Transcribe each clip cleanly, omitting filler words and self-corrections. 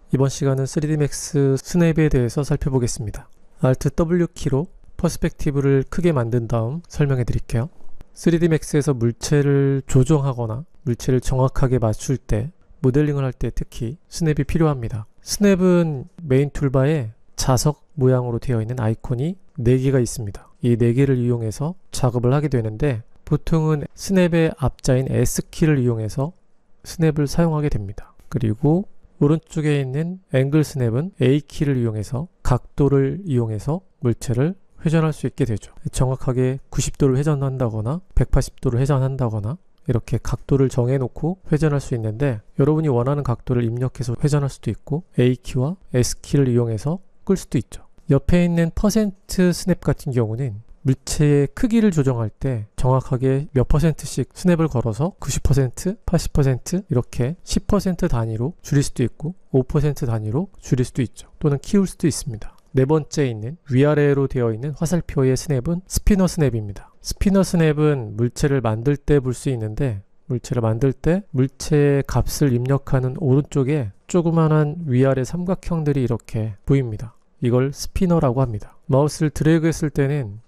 이번 시간은 3D Max 스냅에 대해서 살펴보겠습니다. Alt W 키로 퍼스펙티브를 크게 만든 다음 설명해 드릴게요. 3D Max에서 물체를 조정하거나 물체를 정확하게 맞출 때, 모델링을 할 때 특히 스냅이 필요합니다. 스냅은 메인 툴바에 자석 모양으로 되어 있는 아이콘이 4개가 있습니다. 이 4개를 이용해서 작업을 하게 되는데, 보통은 스냅의 앞자인 S키를 이용해서 스냅을 사용하게 됩니다. 그리고 오른쪽에 있는 앵글 스냅은 A키를 이용해서 각도를 이용해서 물체를 회전할 수 있게 되죠. 정확하게 90도를 회전한다거나 180도를 회전한다거나 이렇게 각도를 정해놓고 회전할 수 있는데, 여러분이 원하는 각도를 입력해서 회전할 수도 있고 A키와 S키를 이용해서 끌 수도 있죠. 옆에 있는 퍼센트 스냅 같은 경우는 물체의 크기를 조정할 때 정확하게 몇 %씩 스냅을 걸어서 90%, 80% 이렇게 10% 단위로 줄일 수도 있고 5% 단위로 줄일 수도 있죠. 또는 키울 수도 있습니다. 네 번째 있는 위아래로 되어 있는 화살표의 스냅은 스피너 스냅입니다. 스피너 스냅은 물체를 만들 때 볼 수 있는데, 물체를 만들 때 물체의 값을 입력하는 오른쪽에 조그만한 위아래 삼각형들이 이렇게 보입니다. 이걸 스피너라고 합니다. 마우스를 드래그 했을 때는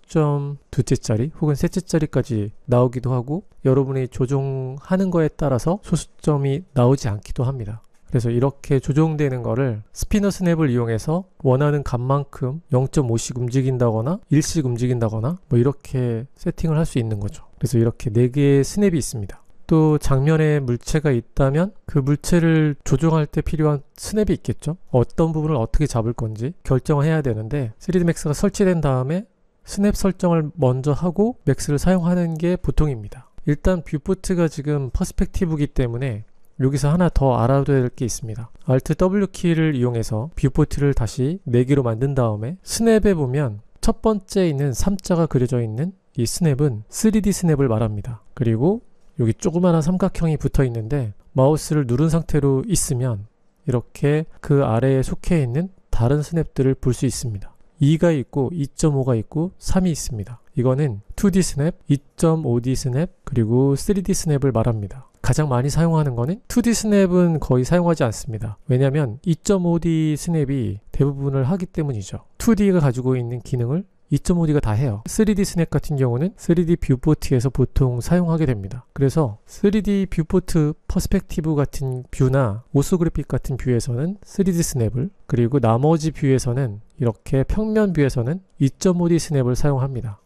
소수점 두째 자리 혹은 셋째 자리까지 나오기도 하고, 여러분이 조종하는 거에 따라서 소수점이 나오지 않기도 합니다. 그래서 이렇게 조종되는 거를 스피너 스냅을 이용해서 원하는 값만큼 0.5씩 움직인다거나 1씩 움직인다거나 뭐 이렇게 세팅을 할 수 있는 거죠. 그래서 이렇게 4개의 스냅이 있습니다. 또 장면에 물체가 있다면 그 물체를 조종할 때 필요한 스냅이 있겠죠. 어떤 부분을 어떻게 잡을 건지 결정을 해야 되는데, 3D Max가 설치된 다음에 스냅 설정을 먼저 하고 맥스를 사용하는 게 보통입니다. 일단 뷰포트가 지금 퍼스펙티브이기 때문에 여기서 하나 더 알아둬야 될 게 있습니다. Alt W 키를 이용해서 뷰포트를 다시 4개로 만든 다음에 스냅에 보면 첫 번째 있는 3자가 그려져 있는 이 스냅은 3D 스냅을 말합니다. 그리고 여기 조그마한 삼각형이 붙어 있는데, 마우스를 누른 상태로 있으면 이렇게 그 아래에 속해 있는 다른 스냅들을 볼 수 있습니다. 2가 있고 2.5가 있고 3이 있습니다. 이거는 2D 스냅, 2.5D 스냅, 그리고 3D 스냅을 말합니다. 가장 많이 사용하는 거는 2D 스냅은 거의 사용하지 않습니다. 왜냐하면 2.5D 스냅이 대부분을 하기 때문이죠. 2D가 가지고 있는 기능을 2.5D가 다 해요. 3D 스냅 같은 경우는 3D 뷰포트에서 보통 사용하게 됩니다. 그래서 3D 뷰포트 퍼스펙티브 같은 뷰나 오소그래픽 같은 뷰에서는 3D 스냅을, 그리고 나머지 뷰에서는 이렇게 평면 뷰에서는 2.5D 스냅을 사용합니다.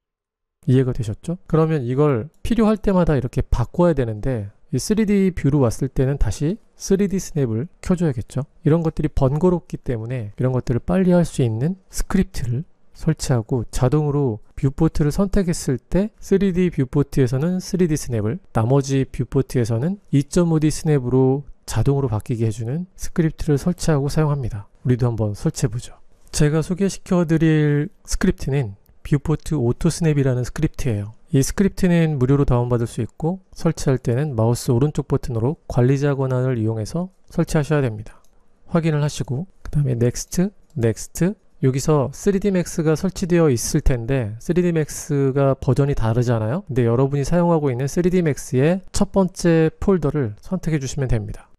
이해가 되셨죠? 그러면 이걸 필요할 때마다 이렇게 바꿔야 되는데, 이 3D 뷰로 왔을 때는 다시 3D 스냅을 켜줘야겠죠. 이런 것들이 번거롭기 때문에 이런 것들을 빨리 할 수 있는 스크립트를 설치하고, 자동으로 뷰포트를 선택했을 때 3D 뷰포트에서는 3D 스냅을, 나머지 뷰포트에서는 2.5D 스냅으로 자동으로 바뀌게 해주는 스크립트를 설치하고 사용합니다. 우리도 한번 설치해보죠. 제가 소개시켜 드릴 스크립트는 뷰포트 오토 스냅이라는 스크립트예요. 이 스크립트는 무료로 다운받을 수 있고, 설치할 때는 마우스 오른쪽 버튼으로 관리자 권한을 이용해서 설치하셔야 됩니다. 확인을 하시고 그 다음에 넥스트, 넥스트. 여기서 3D Max가 설치되어 있을 텐데 3D Max가 버전이 다르잖아요. 근데 여러분이 사용하고 있는 3D Max의 첫 번째 폴더를 선택해 주시면 됩니다.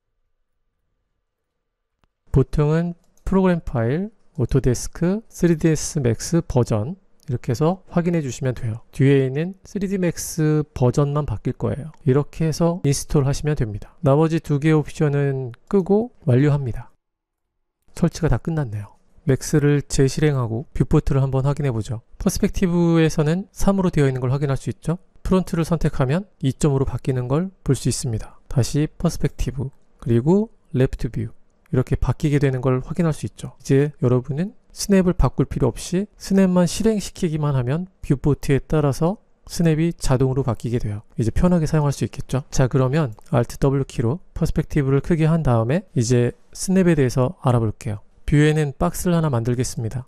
보통은 프로그램 파일, 오토데스크, 3ds Max 버전 이렇게 해서 확인해 주시면 돼요. 뒤에 있는 3D Max 버전만 바뀔 거예요. 이렇게 해서 인스톨 하시면 됩니다. 나머지 2개의 옵션은 끄고 완료합니다. 설치가 다 끝났네요. 맥스를 재실행하고 뷰포트를 한번 확인해 보죠. 퍼스펙티브에서는 3으로 되어 있는 걸 확인할 수 있죠. 프론트를 선택하면 2.5로 바뀌는 걸 볼 수 있습니다. 다시 퍼스펙티브, 그리고 레프트 뷰 이렇게 바뀌게 되는 걸 확인할 수 있죠. 이제 여러분은 스냅을 바꿀 필요 없이 스냅만 실행시키기만 하면 뷰포트에 따라서 스냅이 자동으로 바뀌게 돼요. 이제 편하게 사용할 수 있겠죠. 자, 그러면 Alt W 키로 퍼스펙티브를 크게 한 다음에 이제 스냅에 대해서 알아볼게요. 뷰에는 박스를 하나 만들겠습니다.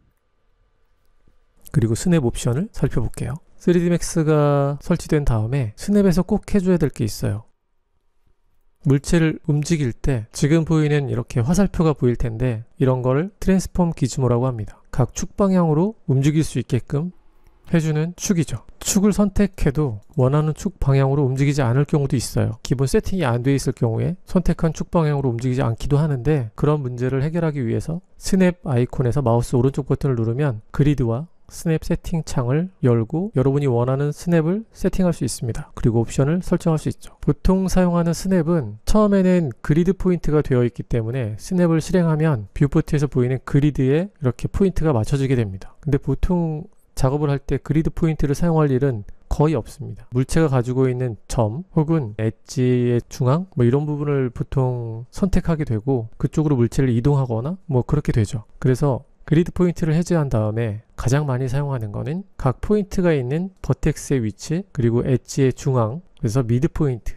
그리고 스냅 옵션을 살펴볼게요. 3D Max가 설치된 다음에 스냅에서 꼭 해줘야 될 게 있어요. 물체를 움직일 때 지금 보이는 이렇게 화살표가 보일 텐데, 이런 거를 트랜스폼 기즈모라고 합니다. 각 축 방향으로 움직일 수 있게끔 해주는 축이죠. 축을 선택해도 원하는 축 방향으로 움직이지 않을 경우도 있어요. 기본 세팅이 안 돼 있을 경우에 선택한 축 방향으로 움직이지 않기도 하는데, 그런 문제를 해결하기 위해서 스냅 아이콘에서 마우스 오른쪽 버튼을 누르면 그리드와 스냅 세팅 창을 열고 여러분이 원하는 스냅을 세팅할 수 있습니다. 그리고 옵션을 설정할 수 있죠. 보통 사용하는 스냅은 처음에는 그리드 포인트가 되어 있기 때문에 스냅을 실행하면 뷰포트에서 보이는 그리드에 이렇게 포인트가 맞춰지게 됩니다. 근데 보통 작업을 할 때 그리드 포인트를 사용할 일은 거의 없습니다. 물체가 가지고 있는 점 혹은 엣지의 중앙 이런 부분을 보통 선택하게 되고 그쪽으로 물체를 이동하거나 그렇게 되죠. 그래서 그리드 포인트를 해제한 다음에 가장 많이 사용하는 거는 각 포인트가 있는 버텍스의 위치, 그리고 엣지의 중앙, 그래서 미드 포인트.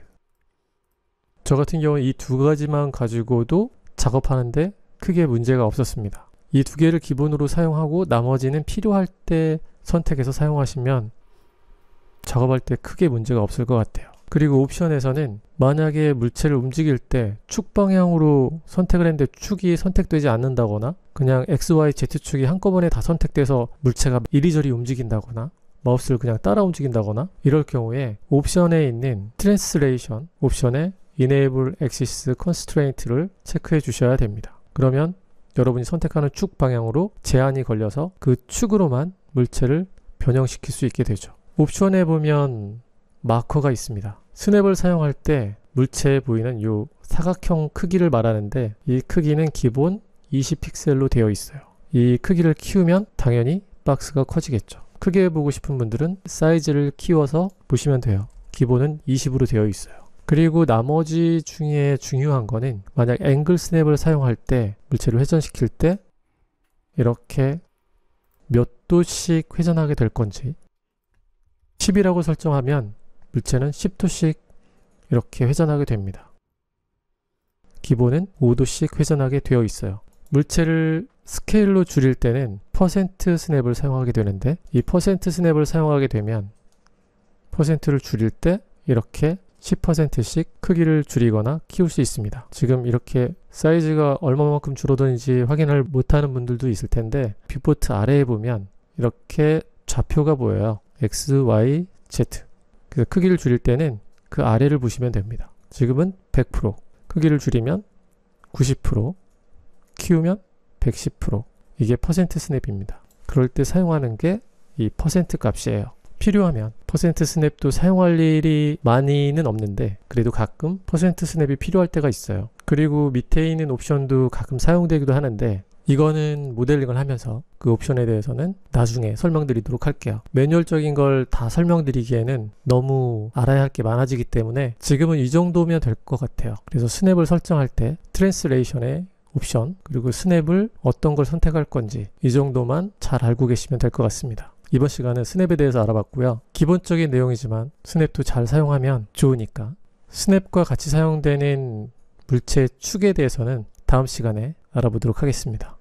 저 같은 경우는 이 두 가지만 가지고도 작업하는데 크게 문제가 없었습니다. 이 두 개를 기본으로 사용하고 나머지는 필요할 때 선택해서 사용하시면 작업할 때 크게 문제가 없을 것 같아요. 그리고 옵션에서는 만약에 물체를 움직일 때 축 방향으로 선택을 했는데 축이 선택되지 않는다거나 그냥 X, Y, Z축이 한꺼번에 다 선택돼서 물체가 이리저리 움직인다거나 마우스를 그냥 따라 움직인다거나 이럴 경우에 옵션에 있는 트랜스레이션 옵션에 Enable Axis Constraint를 체크해 주셔야 됩니다. 그러면 여러분이 선택하는 축 방향으로 제한이 걸려서 그 축으로만 물체를 변형시킬 수 있게 되죠. 옵션에 보면 마커가 있습니다. 스냅을 사용할 때 물체에 보이는 이 사각형 크기를 말하는데 이 크기는 기본 20픽셀로 되어 있어요. 이 크기를 키우면 당연히 박스가 커지겠죠. 크게 보고 싶은 분들은 사이즈를 키워서 보시면 돼요. 기본은 20으로 되어 있어요. 그리고 나머지 중에 중요한 거는 만약 앵글 스냅을 사용할 때 물체를 회전시킬 때 이렇게 몇 도씩 회전하게 될 건지 10이라고 설정하면 물체는 10도씩 이렇게 회전하게 됩니다. 기본은 5도씩 회전하게 되어 있어요. 물체를 스케일로 줄일 때는 퍼센트 스냅을 사용하게 되는데 이 퍼센트 스냅을 사용하게 되면 퍼센트를 줄일 때 이렇게 10%씩 크기를 줄이거나 키울 수 있습니다. 지금 이렇게 사이즈가 얼마만큼 줄어드는지 확인을 못하는 분들도 있을 텐데 뷰포트 아래에 보면 이렇게 좌표가 보여요. X, Y, Z. 그래서 크기를 줄일 때는 그 아래를 보시면 됩니다. 지금은 100%, 크기를 줄이면 90%, 키우면 110%. 이게 퍼센트 스냅입니다. 그럴 때 사용하는 게 이 퍼센트 값이에요. 필요하면 퍼센트 스냅도 사용할 일이 많이는 없는데 그래도 가끔 퍼센트 스냅이 필요할 때가 있어요. 그리고 밑에 있는 옵션도 가끔 사용되기도 하는데 이거는 모델링을 하면서 그 옵션에 대해서는 나중에 설명드리도록 할게요. 매뉴얼적인 걸 다 설명드리기에는 너무 알아야 할 게 많아지기 때문에 지금은 이 정도면 될 것 같아요. 그래서 스냅을 설정할 때 트랜스레이션의 옵션 그리고 스냅을 어떤 걸 선택할 건지 이 정도만 잘 알고 계시면 될 것 같습니다. 이번 시간은 스냅에 대해서 알아봤고요. 기본적인 내용이지만 스냅도 잘 사용하면 좋으니까 스냅과 같이 사용되는 물체 축에 대해서는 다음 시간에 알아보도록 하겠습니다.